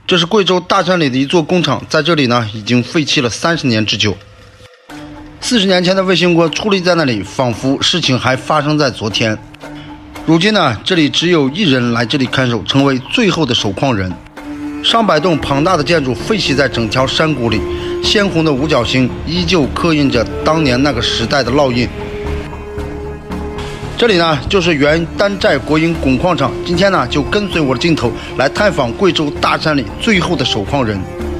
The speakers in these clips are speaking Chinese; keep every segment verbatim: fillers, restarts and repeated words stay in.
这是贵州大山里的一座工厂，在这里呢已经废弃了三十年之久。四十年前的卫星锅矗立在那里，仿佛事情还发生在昨天。如今呢，这里只有一人来这里看守，成为最后的守矿人。上百栋庞大的建筑废弃在整条山谷里，鲜红的五角星依旧刻印着当年那个时代的烙印。这里呢，就是原丹寨国营汞矿厂。今天呢，就跟随我的镜头来探访贵州大山里最后的守矿人。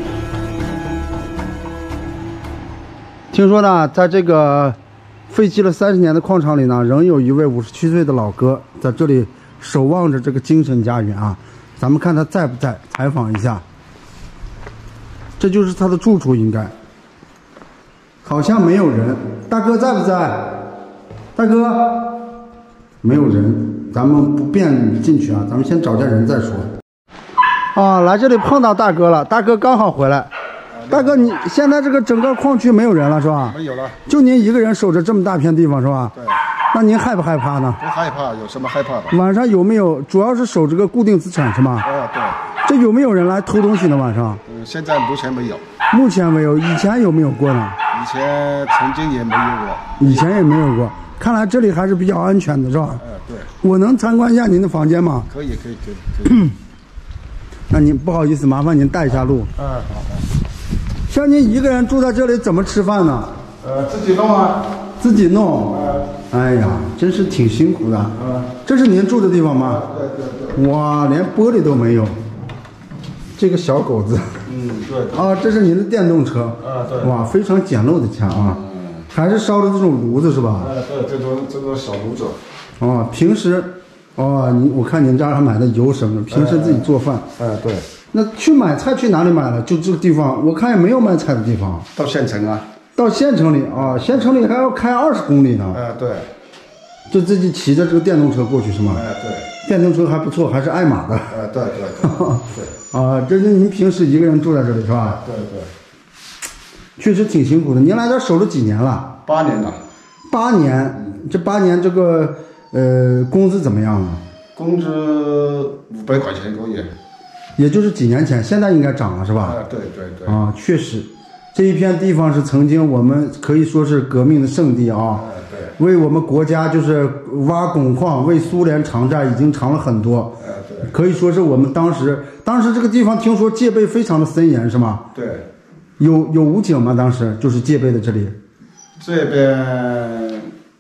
听说呢，在这个废弃了三十年的矿场里呢，仍有一位五十七岁的老哥在这里守望着这个精神家园啊。咱们看他在不在，采访一下。这就是他的住处，应该。好像没有人，大哥在不在？大哥。没有人，咱们不便进去啊，咱们先找点人再说。啊，来这里碰到大哥了，大哥刚好回来。大哥，你现在这个整个矿区没有人了是吧？ 没有了， 就您一个人守着这么大片地方是吧？ 对。 那您害不害怕呢？ 不害怕，有什么害怕的？ 晚上有没有？主要是守这个固定资产是吗？ 啊，对。 这有没有人来偷东西呢？晚上？ 嗯，现在目前没有。 目前没有，以前有没有过呢？ 以前曾经也没有过。 以前也没有过。看来这里还是比较安全的，是吧？ 嗯，对。 我能参观一下您的房间吗？ 可以，可以，可以。可以那您不好意思，麻烦您带一下路。 嗯，好的。 像您一个人住在这里，怎么吃饭呢？ 呃，自己弄啊。 自己弄。嗯。哎呀，真是挺辛苦的。嗯。这是您住的地方吗？ 对对对。 哇，连玻璃都没有。这个小狗子。 嗯，对。 啊，这是您的电动车。 啊，对。 哇，非常简陋的家啊。还是烧的这种炉子是吧？ 哎，对，这种这种小炉子。 哦，平时，哦，你我看您这儿还买的油什么的，平时自己做饭。 哎，对。 那去买菜去哪里买了？就这个地方，我看也没有卖菜的地方。 到县城啊。 到县城里啊，县城里还要开二十公里呢。 哎，对。 就自己骑着这个电动车过去是吗？ 哎，对。 电动车还不错，还是爱玛的。 哎，对对对。对。 啊，这是您平时一个人住在这里是吧？ 对对。 确实挺辛苦的。您来这守了几年了？ 八年了。 八年，这八年这个呃工资怎么样呢？ 工资五百块钱一个月。 也就是几年前，现在应该涨了是吧？ 啊，对对对。 啊，确实，这一片地方是曾经我们可以说是革命的圣地啊。 啊，对。 为我们国家就是挖汞矿，为苏联偿债，已经偿了很多。 啊，对。 可以说是我们当时，当时这个地方听说戒备非常的森严，是吗？ 对。 有有武警吗？当时就是戒备的这里。 这边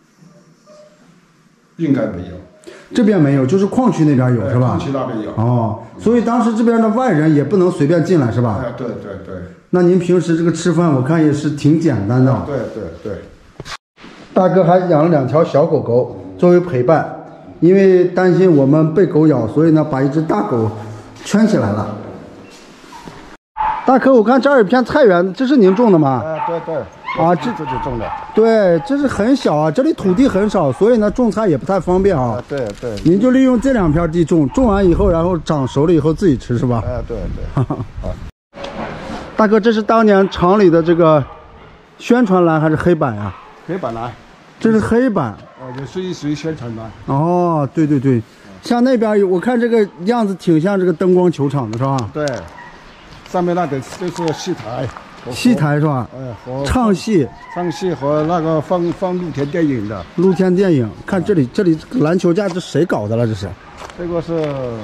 应该没有。 这边没有，就是矿区那边有是吧？ 矿区那边有。 哦，所以当时这边的外人也不能随便进来是吧？ 哎，对对对。 那您平时这个吃饭，我看也是挺简单的。 对对对。 大哥还养了两条小狗狗作为陪伴，因为担心我们被狗咬，所以呢把一只大狗圈起来了。大哥，我看这儿有片菜园，这是您种的吗？ 哎，对对。 啊，这自己种的。 对，这是很小啊，这里土地很少，所以呢种菜也不太方便啊。 啊，对对。 您就利用这两片地种，种完以后，然后长熟了以后自己吃是吧？ 哎，对对。好。 大哥，这是当年厂里的这个宣传栏还是黑板呀？ 黑板栏。 这是黑板。 哦，也属于属于宣传栏。 哦，对对对，像那边有，我看这个样子挺像这个灯光球场的是吧？ 对。上面那个就是戏台。 戏台是吧？ 哎，和唱戏、 唱戏和那个放放露天电影的。 露天电影，看这里，这里篮球架这谁搞的了？这是？ 这个是，呃，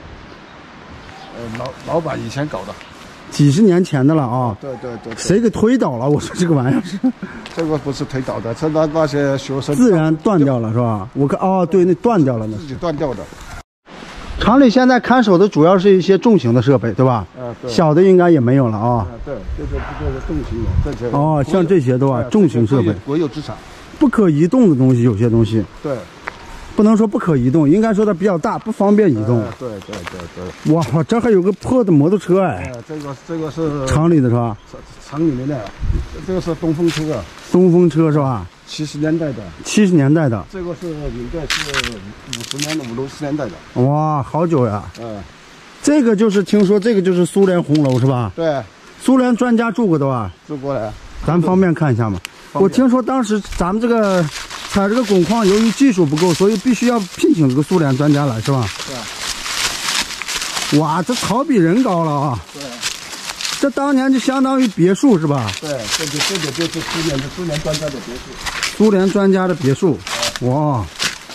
老老板以前搞的， 几十年前的了啊。 对对对。 谁给推倒了？我说这个玩意儿是。 这个不是推倒的，是那那些学生自然断掉了是吧？我看哦，对，那断掉了呢。 自己断掉的。 厂里现在看守的主要是一些重型的设备，对吧？ 啊，对。 小的应该也没有了啊。 啊，对，这个这个重型的这些。 哦，像这些都啊，重型设备， 国有资产， 不可移动的东西，有些东西。 对。 不能说不可移动，应该说它比较大，不方便移动。 对对对对。 哇，这还有个破的摩托车哎。 哎，这个这个是厂里的是吧？ 厂里面的，这个是东风车啊。 东风车是吧？ 七十年代的。 七十年代的。 这个是应该是五十年的五六十年代的。 哇，好久呀。 嗯。 这个就是听说这个就是苏联红楼是吧？ 对。 苏联专家住过的吧？ 住过来。 咱方便看一下吗？我听说当时咱们这个采这个汞矿，由于技术不够，所以必须要聘请这个苏联专家来，是吧？ 对。 哇，这草比人高了啊！ 对， 这当年就相当于别墅是吧？ 对，这就这个就是苏联的苏联专家的别墅。 苏联专家的别墅，哇！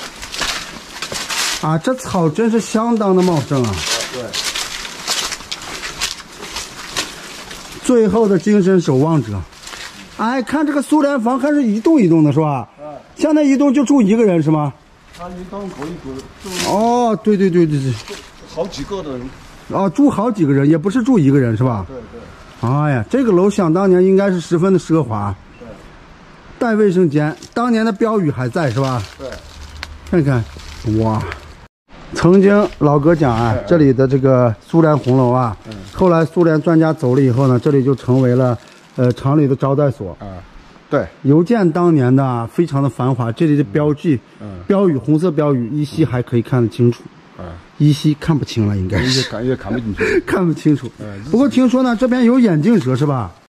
啊，这草真是相当的茂盛啊！ 对。 最后的精神守望者，哎，看这个苏联房还是一栋一栋的是吧？像那一栋就住一个人是吗？ 他一栋可以住。 哦，对对对对对， 好几个的人。 哦，住好几个人，也不是住一个人是吧？ 对对。 哎呀，这个楼想当年应该是十分的奢华。 对。 带卫生间，当年的标语还在是吧？ 对。 看看，哇！曾经老哥讲啊，这里的这个苏联红楼啊，嗯、后来苏联专家走了以后呢，这里就成为了呃厂里的招待所。 啊，对， 犹见当年的、啊、非常的繁华，这里的标记、 嗯、 标语红色标语依稀还可以看得清楚。 啊， 依稀看不清了，应该是越看越看不进去， 看不清楚。 嗯、 不过听说呢，这边有眼镜蛇是吧？